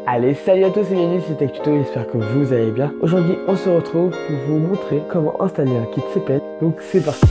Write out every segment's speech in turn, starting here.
Allez, salut à tous et bienvenue sur Tech Tuto, j'espère que vous allez bien. Aujourd'hui, on se retrouve pour vous montrer comment installer un kit CPL. Donc c'est parti.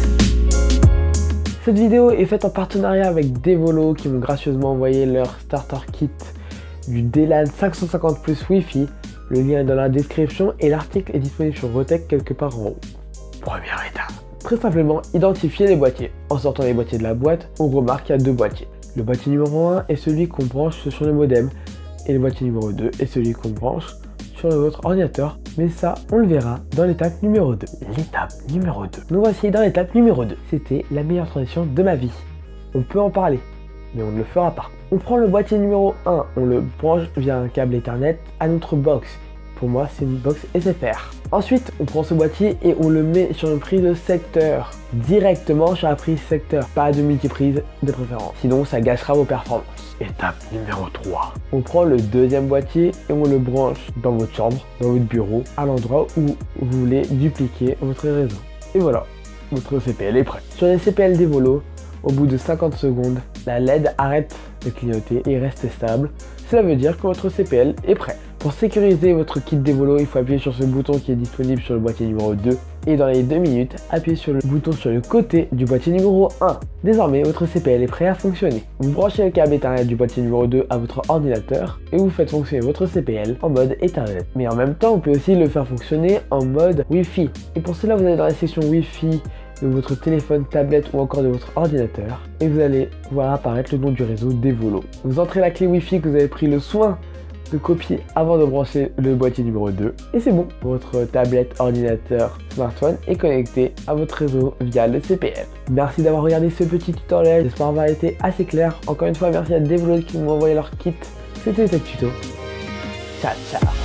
Cette vidéo est faite en partenariat avec Devolo qui m'ont gracieusement envoyé leur starter kit du DLAN 550 Plus Wi-Fi. Le lien est dans la description et l'article est disponible sur Rotech quelque part en haut. Première étape. Très simplement, identifier les boîtiers. En sortant les boîtiers de la boîte, on remarque qu'il y a deux boîtiers. Le boîtier numéro 1 est celui qu'on branche sur le modem et le boîtier numéro 2 est celui qu'on branche sur votre ordinateur. Mais ça, on le verra dans l'étape numéro 2. L'étape numéro 2. Nous voici dans l'étape numéro 2. C'était la meilleure transition de ma vie. On peut en parler, mais on ne le fera pas. On prend le boîtier numéro 1, on le branche via un câble Ethernet à notre box. Pour moi, c'est une box SFR. Ensuite, on prend ce boîtier et on le met sur une prise de secteur. Directement sur la prise secteur. Pas de multiprise de préférence. Sinon, ça gâchera vos performances. Étape numéro 3. On prend le deuxième boîtier et on le branche dans votre chambre, dans votre bureau, à l'endroit où vous voulez dupliquer votre réseau. Et voilà, votre CPL est prêt. Sur les CPL Devolo, au bout de 50 secondes, la LED arrête de clignoter et reste stable. Cela veut dire que votre CPL est prêt. Pour sécuriser votre kit Devolo, il faut appuyer sur ce bouton qui est disponible sur le boîtier numéro 2 et dans les 2 minutes, appuyez sur le bouton sur le côté du boîtier numéro 1. Désormais, votre CPL est prêt à fonctionner. Vous branchez le câble Ethernet du boîtier numéro 2 à votre ordinateur et vous faites fonctionner votre CPL en mode Ethernet. Mais en même temps, vous pouvez aussi le faire fonctionner en mode Wi-Fi. Et pour cela, vous allez dans la section Wi-Fi de votre téléphone, tablette ou encore de votre ordinateur et vous allez voir apparaître le nom du réseau Devolo. Vous entrez la clé Wi-Fi que vous avez pris le soin de copier avant de brancher le boîtier numéro 2 et c'est bon, votre tablette, ordinateur, smartphone est connecté à votre réseau via le CPL. Merci d'avoir regardé ce petit tutoriel, j'espère avoir été assez clair. Encore une fois, merci à Devolo qui m'ont envoyé leur kit. C'était Tech Tuto. Ciao ciao.